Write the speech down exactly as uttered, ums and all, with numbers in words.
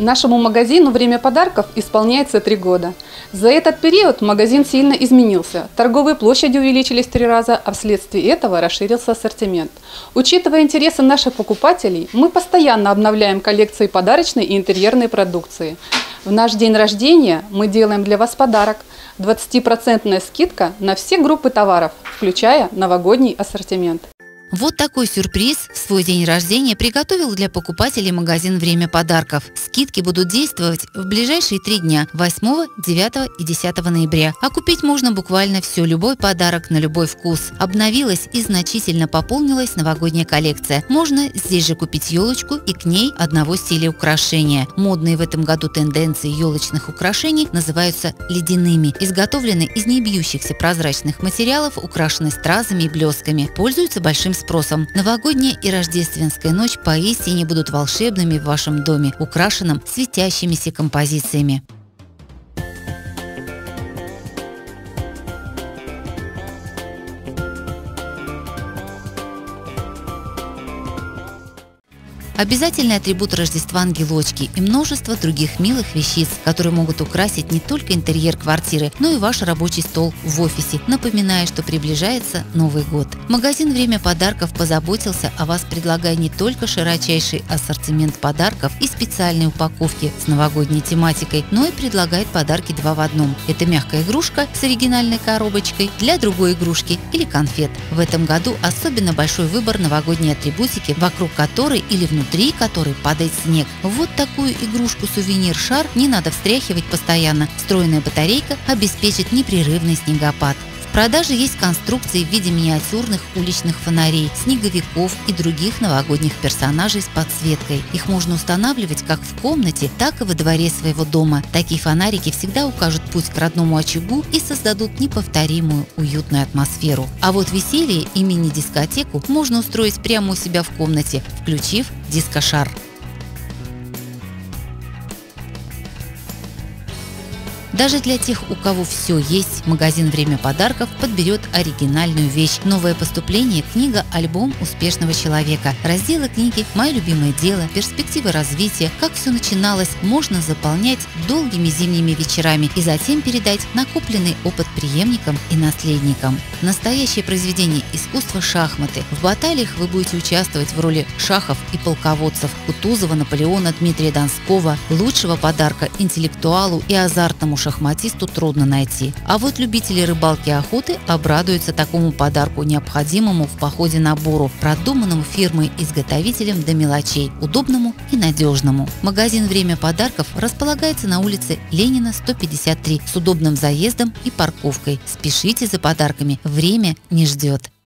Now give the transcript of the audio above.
Нашему магазину «Время подарков» исполняется три года. За этот период магазин сильно изменился. Торговые площади увеличились в три раза, а вследствие этого расширился ассортимент. Учитывая интересы наших покупателей, мы постоянно обновляем коллекции подарочной и интерьерной продукции. В наш день рождения мы делаем для вас подарок – двадцатипроцентная скидка на все группы товаров, включая новогодний ассортимент. Вот такой сюрприз в свой день рождения приготовил для покупателей магазин «Время подарков». Скидки будут действовать в ближайшие три дня – восьмого, девятого и десятого ноября. А купить можно буквально все, любой подарок на любой вкус. Обновилась и значительно пополнилась новогодняя коллекция. Можно здесь же купить елочку и к ней одного стиля украшения. Модные в этом году тенденции елочных украшений называются ледяными. Изготовлены из небьющихся прозрачных материалов, украшены стразами и блесками. Пользуются большим спросом. Новогодняя и рождественская ночь поистине будут волшебными в вашем доме, украшенном светящимися композициями. Обязательный атрибут Рождества – ангелочки и множество других милых вещиц, которые могут украсить не только интерьер квартиры, но и ваш рабочий стол в офисе, напоминая, что приближается Новый год. Магазин «Время подарков» позаботился о вас, предлагая не только широчайший ассортимент подарков и специальные упаковки с новогодней тематикой, но и предлагает подарки два в одном. Это мягкая игрушка с оригинальной коробочкой для другой игрушки или конфет. В этом году особенно большой выбор новогодней атрибутики, вокруг которой или внутри внутри которой падает снег. Вот такую игрушку-сувенир-шар не надо встряхивать постоянно. Встроенная батарейка обеспечит непрерывный снегопад. В продаже есть конструкции в виде миниатюрных уличных фонарей, снеговиков и других новогодних персонажей с подсветкой. Их можно устанавливать как в комнате, так и во дворе своего дома. Такие фонарики всегда укажут путь к родному очагу и создадут неповторимую уютную атмосферу. А вот веселье и мини-дискотеку можно устроить прямо у себя в комнате, включив дискошар. Даже для тех, у кого все есть, магазин «Время подарков» подберет оригинальную вещь. Новое поступление – книга «Альбом успешного человека». Разделы книги «Мое любимое дело», «Перспективы развития», «Как все начиналось» можно заполнять долгими зимними вечерами и затем передать накопленный опыт преемникам и наследникам. Настоящее произведение искусства – шахматы. В баталиях вы будете участвовать в роли шахов и полководцев Кутузова, Наполеона, Дмитрия Донского. Лучшего подарка интеллектуалу и азартному шахматисту трудно найти. А вот любители рыбалки и охоты обрадуются такому подарку, необходимому в походе набору, продуманному фирмой-изготовителем до мелочей, удобному и надежному. Магазин «Время подарков» располагается на улице Ленина, сто пятьдесят три, с удобным заездом и парковкой. Спешите за подарками, время не ждет.